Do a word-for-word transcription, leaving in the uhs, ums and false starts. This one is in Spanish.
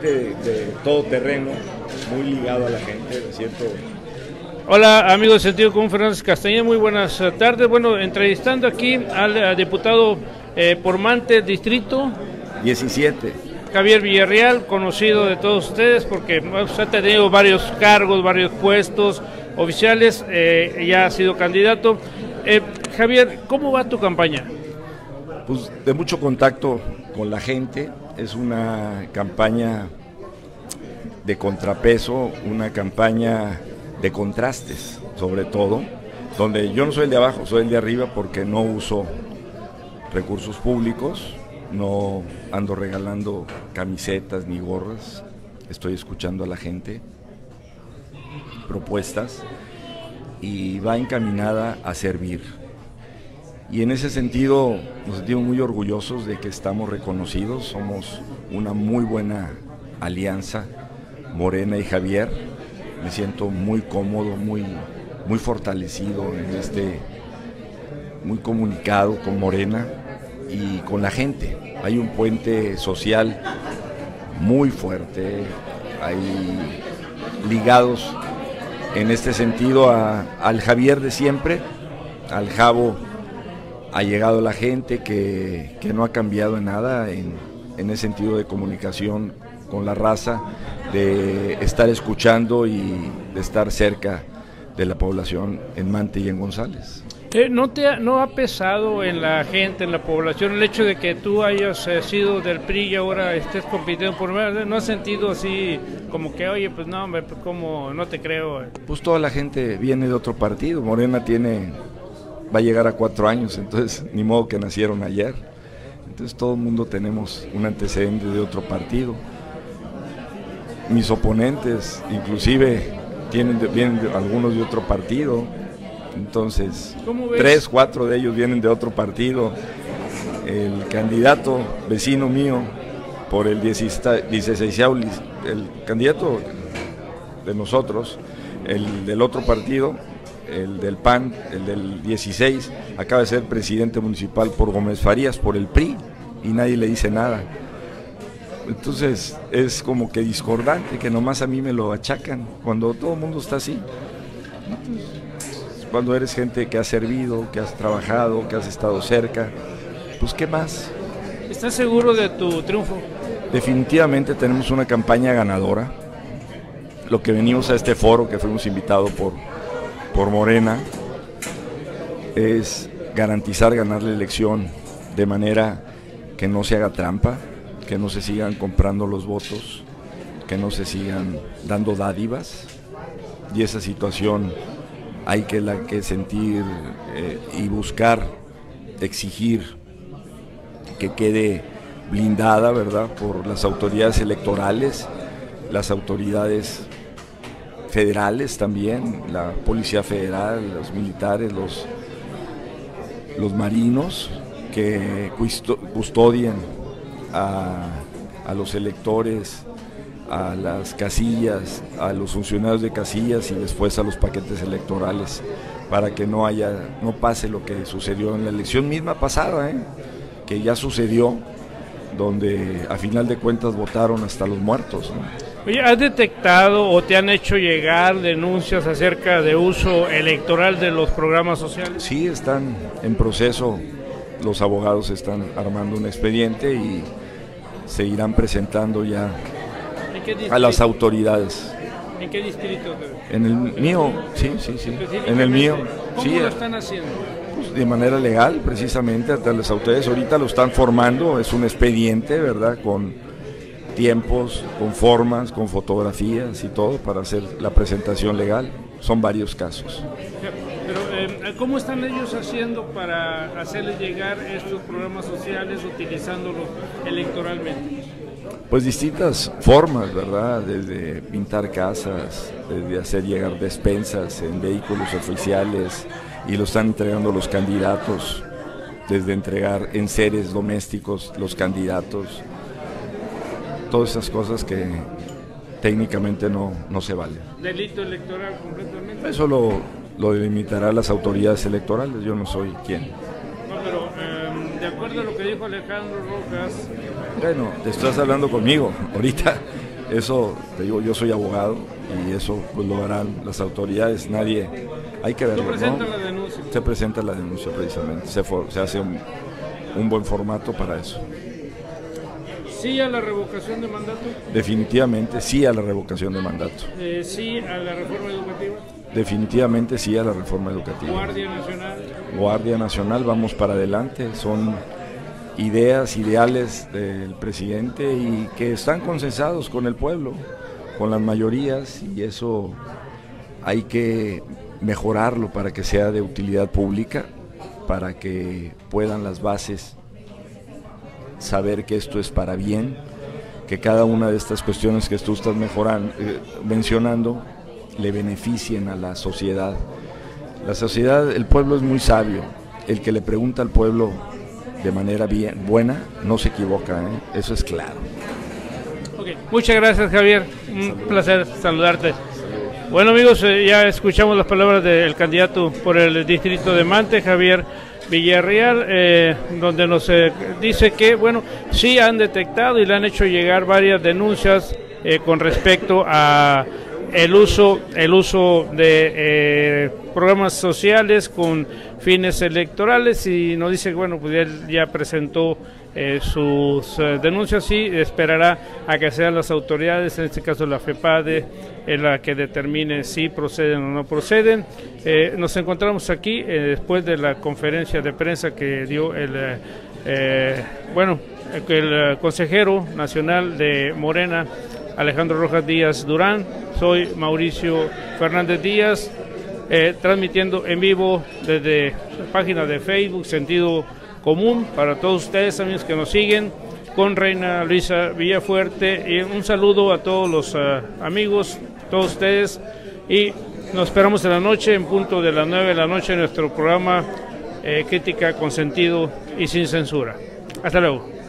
ambiente de, de todoterreno, muy ligado a la gente, ¿cierto? Hola amigos de Sentido Común, Fernández Castañeda, muy buenas tardes. Bueno, entrevistando aquí al, al diputado eh, por Mante, distrito diecisiete. Javier Villarreal, conocido de todos ustedes porque pues, ha tenido varios cargos, varios puestos oficiales, eh, ya ha sido candidato. Eh, Javier, ¿cómo va tu campaña? Pues de mucho contacto con la gente, es una campaña de contrapeso, una campaña de contrastes, sobre todo, donde yo no soy el de abajo, soy el de arriba porque no uso recursos públicos, no ando regalando camisetas ni gorras, estoy escuchando a la gente, propuestas, y va encaminada a servir. Y en ese sentido nos sentimos muy orgullosos de que estamos reconocidos, somos una muy buena alianza, Morena y Javier. Me siento muy cómodo, muy, muy fortalecido en este, muy comunicado con Morena y con la gente. Hay un puente social muy fuerte, hay ligados en este sentido a, al Javier de siempre, al Javo ha llegado la gente que, que no ha cambiado en nada en, en ese sentido de comunicación con la raza, de estar escuchando y de estar cerca de la población en Mante y en González. Eh, ¿no, te ha, ¿No ha pesado en la gente, en la población, el hecho de que tú hayas eh, sido del P R I y ahora estés compitiendo por Morena? ¿No has sentido así como que, oye, pues no, hombre, pues como no te creo? Pues toda la gente viene de otro partido, Morena tiene, va a llegar a cuatro años, entonces ni modo que nacieron ayer. Entonces todo el mundo tenemos un antecedente de otro partido. Mis oponentes, inclusive, tienen de, vienen de, algunos de otro partido. Entonces, tres, cuatro de ellos vienen de otro partido. El candidato vecino mío por el dieciséis, el candidato de nosotros, el del otro partido, el del P A N, el del dieciséis, acaba de ser presidente municipal por Gómez Farías, por el P R I, y nadie le dice nada. Entonces es como que discordante, que nomás a mí me lo achacan, cuando todo el mundo está así. Entonces, cuando eres gente que ha servido, que has trabajado, que has estado cerca, pues ¿qué más? ¿Estás seguro de tu triunfo? Definitivamente tenemos una campaña ganadora. Lo que venimos a este foro, que fuimos invitados por, por Morena, es garantizar ganar la elección de manera que no se haga trampa, que no se sigan comprando los votos, que no se sigan dando dádivas, y esa situación hay que, la que sentir eh, y buscar, exigir que quede blindada, ¿verdad?, por las autoridades electorales, las autoridades federales también, la Policía Federal, los militares, los, los marinos, que custodian a, a los electores, a las casillas, a los funcionarios de casillas y después a los paquetes electorales, para que no haya, no pase lo que sucedió en la elección misma pasada, ¿eh? que ya sucedió, donde a final de cuentas votaron hasta los muertos, ¿no? Oye, ¿has detectado o te han hecho llegar denuncias acerca de uso electoral de los programas sociales? Sí, están en proceso, los abogados están armando un expediente y se irán presentando ya a las autoridades. ¿En qué distrito? En el mío, sí, sí, sí. En el mío. ¿Cómo sí, lo están haciendo? Pues de manera legal, precisamente, hasta las autoridades ahorita lo están formando, es un expediente, ¿verdad?, con tiempos, con formas, con fotografías y todo para hacer la presentación legal. Son varios casos. Pero, eh, ¿cómo están ellos haciendo para hacerles llegar estos programas sociales utilizándolos electoralmente? Pues distintas formas, ¿verdad? Desde pintar casas, desde hacer llegar despensas en vehículos oficiales, y lo están entregando los candidatos, desde entregar enseres domésticos los candidatos, todas esas cosas que técnicamente no, no se valen. ¿Delito electoral completamente? Eso lo, lo delimitarán las autoridades electorales, yo no soy quien. No, pero eh, de acuerdo a lo que dijo Alejandro Rojas... Bueno, te estás hablando conmigo, ahorita Eso, te digo, yo soy abogado y eso pues lo harán las autoridades, nadie, hay que verlo, ¿no? La denuncia. Se presenta la denuncia precisamente, se, for, se hace un, un buen formato para eso. ¿Sí a la revocación de mandato? Definitivamente sí a la revocación de mandato. Eh, ¿Sí a la reforma educativa? Definitivamente sí a la reforma educativa. Guardia Nacional. Guardia Nacional, vamos para adelante, son ideas, ideales del presidente y que están consensados con el pueblo, con las mayorías, y eso hay que mejorarlo para que sea de utilidad pública, para que puedan las bases saber que esto es para bien, que cada una de estas cuestiones que tú estás mejorando, eh, mencionando le beneficien a la sociedad. La sociedad, el pueblo es muy sabio, el que le pregunta al pueblo de manera bien, buena, no se equivoca, ¿eh? Eso es claro. Okay. Muchas gracias, Javier, un Saludos. placer saludarte. Bueno, amigos, eh, ya escuchamos las palabras del candidato por el distrito de Mante, Javier Villarreal, eh, donde nos eh, dice que, bueno, sí han detectado y le han hecho llegar varias denuncias eh, con respecto a el uso, el uso de eh, programas sociales con fines electorales, y nos dice que, bueno, pues él ya presentó eh, sus eh, denuncias y esperará a que sean las autoridades, en este caso la FEPADE, en la que determine si proceden o no proceden. Eh, nos encontramos aquí eh, después de la conferencia de prensa que dio el, eh, eh, bueno, el, el consejero nacional de Morena, Alejandro Rojas Díaz Durán. Soy Mauricio Fernández Díaz, eh, transmitiendo en vivo desde la página de Facebook Sentido Común para todos ustedes, amigos que nos siguen, con Reina Luisa Villafuerte, y un saludo a todos los uh, amigos, todos ustedes, y nos esperamos en la noche, en punto de las nueve de la noche, en nuestro programa eh, Crítica con Sentido y Sin Censura. Hasta luego.